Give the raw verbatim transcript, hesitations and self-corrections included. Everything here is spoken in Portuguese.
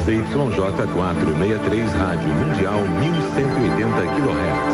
Z Y J quatrocentos e sessenta e três, rádio mundial mil cento e oitenta quilohertz.